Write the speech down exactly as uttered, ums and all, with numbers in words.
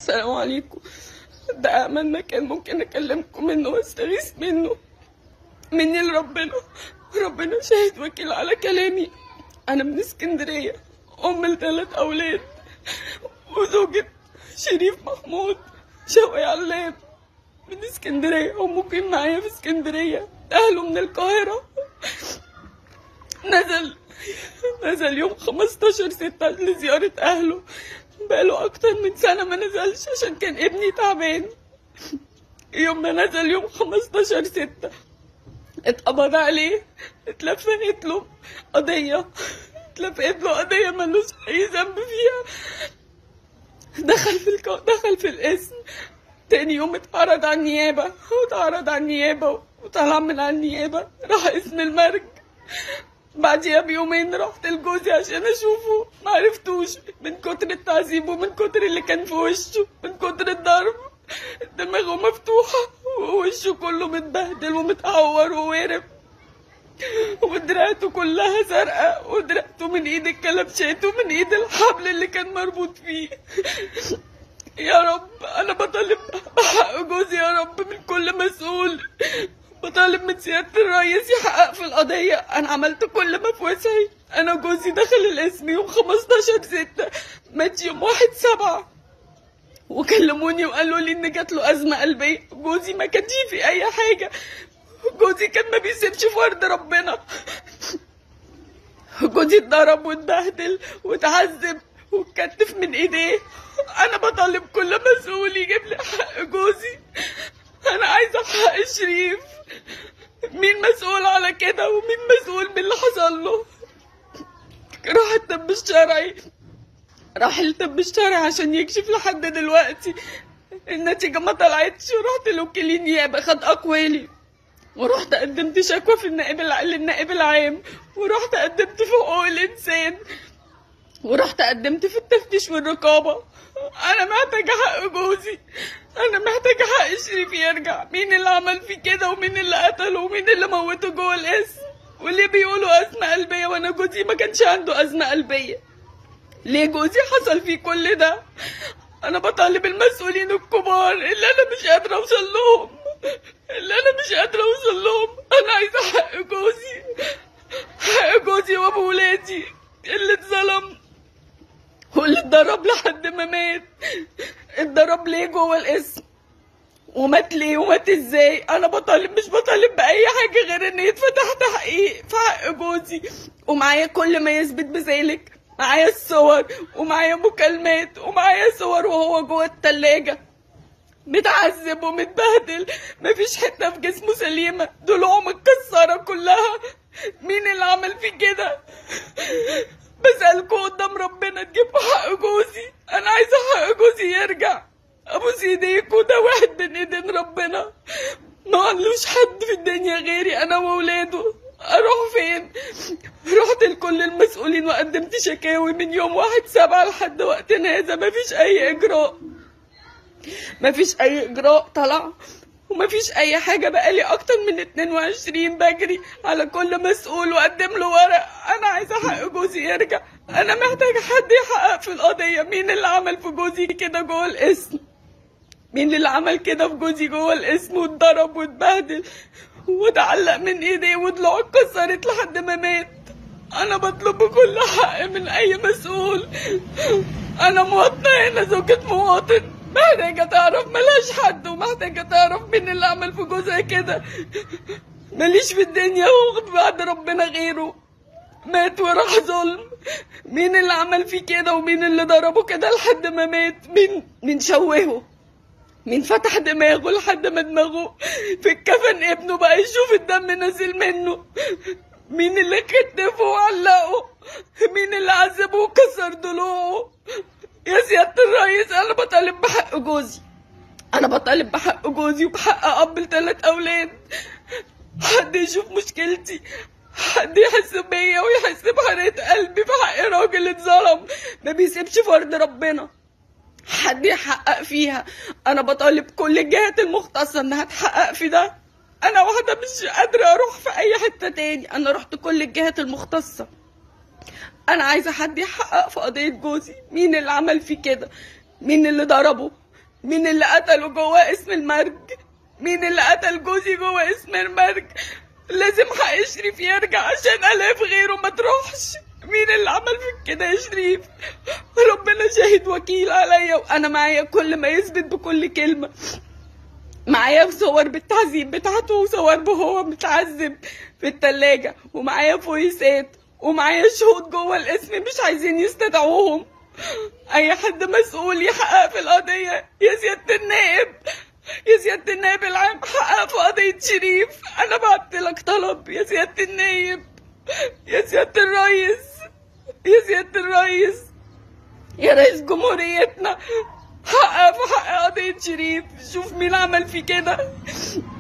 السلام عليكم. ده أمل مكان ممكن أكلمكم منه واستغيث منه، مني لربنا. ربنا شاهد وكيل على كلامي. أنا من اسكندرية، أم لثلاث أولاد وزوجة شريف محمود شوقي علام من اسكندرية، ومقيم معايا في اسكندرية. أهله من القاهرة. نزل نزل يوم خمستاشر ستة لزيارة أهله. بقاله أكتر من سنة ما نزلش عشان كان ابني تعبان. يوم ما نزل يوم خمستاشر ستة اتقبض عليه، اتلفقت له قضية اتلفقت له قضية ملوش أي ذنب فيها. دخل في الكو... دخل في القسم. تاني يوم اتعرض على النيابة واتعرض على النيابة وطلع من على النيابة، راح قسم المرج. بعديها بيومين رحت لجوزي عشان اشوفه، معرفتوش من كتر التعذيب ومن كتر اللي كان في وشه، من كتر الضرب. دماغه مفتوحة ووشه كله متبهدل ومتعور ووارب، ودراعته كلها زرقاء، ودراعته من ايد الكلبشات ومن ايد الحبل اللي كان مربوط فيه. يا رب انا بطالب بحق جوزي يا رب من كل مسؤول. بطالب من سيادة الرئيس يحقق في القضية. أنا عملت كل ما في وسعي. أنا جوزي دخل القسم يوم خمستاشر ستة، مات يوم واحد سبعة، وكلموني وقالوا لي إن جات له أزمة قلبية. جوزي ما كانش في أي حاجة. جوزي كان ما بيسيبش فرد ربنا. جوزي اتضرب واتبهدل واتعذب واتكتف من إيديه. أنا بطالب كل مسؤول يجيب لي حق جوزي. أنا عايزة حق شريف. مين مسؤول على كده ومين مسؤول باللي حصل له؟ راح الطب الشرعي راح الطب الشرعي عشان يكشف لحد دلوقتي. النتيجة ما طلعتش. ورحت لوكيل النيابة خد أقوالي، ورحت قدمت شكوى في النائب للنائب العام، ورحت قدمت في حقوق الإنسان، ورحت قدمت في التفتيش والرقابة. أنا محتاجة حق جوزي. أنا محتاجة حق شريف يرجع. مين اللي عمل فيه كده ومين اللي قتله ومين اللي موته جوه القسم؟ واللي بيقولوا أزمة قلبية وأنا جوزي ما كانش عنده أزمة قلبية. ليه جوزي حصل فيه كل ده؟ أنا بطالب المسؤولين الكبار اللي أنا مش قادرة أوصل لهم، اللي أنا مش قادرة أوصل لهم. أنا عايزة حق جوزي، حق جوزي وأبو ولادي اللي اتظلم واللي اتضرب لحد ما مات. اتضرب ليه جوه القسم؟ ومات ليه ومات ازاي؟ انا بطالب، مش بطالب باي حاجه غير ان يتفتح تحقيق في حق جوزي. ومعايا كل ما يثبت بذلك. معايا الصور ومعايا مكالمات ومعايا صور وهو جوه التلاجة متعذب ومتبهدل، مفيش حته في جسمه سليمه، ضلوعه متكسره كلها. مين اللي عمل فيه كده؟ بسألكوا قدام ربنا تجيبوا حق جوزي. انا عايزه حق جوزي يرجع. ابوس ايديكوا، ده واحد بين ايدين ربنا، ما عندوش حد في الدنيا غيري انا وولاده. اروح فين؟ رحت لكل المسؤولين وقدمت شكاوي من يوم واحد سبعة لحد وقتنا هذا. مفيش اي اجراء، مفيش اي اجراء طلع، ومفيش اي حاجه. بقالي اكتر من اتنين وعشرين بجري على كل مسؤول واقدم له ورق. انا عايزه حق جوزي يرجع. انا محتاجه حد يحقق في القضيه. مين اللي عمل في جوزي كده جوه القسم؟ مين اللي عمل كده في جوزي جوه القسم واتضرب واتبهدل واتعلق من ايديه وضلوعه اتكسرت لحد ما مات؟ انا بطلب كل حق من اي مسؤول. انا مواطنه هنا، زوجة مواطن، محتاجة تعرف ملهاش حد، ومحتاجة تعرف مين اللي عمل في جوزها كده. ماليش في الدنيا وبعد ربنا غيره. مات وراح ظلم. مين اللي عمل فيه كده ومين اللي ضربه كده لحد ما مات؟ مين مين شوهه؟ مين فتح دماغه لحد ما دماغه في الكفن ابنه بقى يشوف الدم نازل منه؟ مين اللي كتفه وعلقه؟ مين اللي عذبه وكسر ضلوعه؟ يا سيادة الرئيس انا بطالب بحق جوزي. انا بطالب بحق جوزي وبحق اب لثلاث اولاد. حد يشوف مشكلتي، حد يحس بيا ويحس بحرقة قلبي في حق راجل اتظلم ما بيسيبش فرد ربنا. حد يحقق فيها. انا بطالب كل الجهات المختصة انها تحقق في ده. انا واحدة مش قادرة اروح في اي حتة تاني. انا رحت كل الجهات المختصة. انا عايزة حد يحقق في قضية جوزي. مين اللي عمل فيه كده؟ مين اللي ضربه؟ مين اللي قتله جوه اسم المرج؟ مين اللي قتل جوزي جوه اسم المرج؟ لازم حق شريف يرجع عشان الاف غيره ما تروحش. مين اللي عمل فيك كده يا شريف؟ ربنا شاهد وكيل عليا، وانا معايا كل ما يثبت بكل كلمه. معايا صور بالتعذيب بتاعته وصور وهو متعذب في التلاجة، ومعايا فويسات، ومعايا شهود جوه القسم مش عايزين يستدعوهم. اي حد مسؤول يحقق في القضية. يا سيادة النائب، يا سيادة النائب العام، حقق في قضية شريف. انا بعت لك طلب يا سيادة النائب، يا سيادة الرئيس، يا سيادة الرئيس، يا رئيس جمهوريتنا، حقق في حق قضية شريف. شوف مين عمل فيه كده.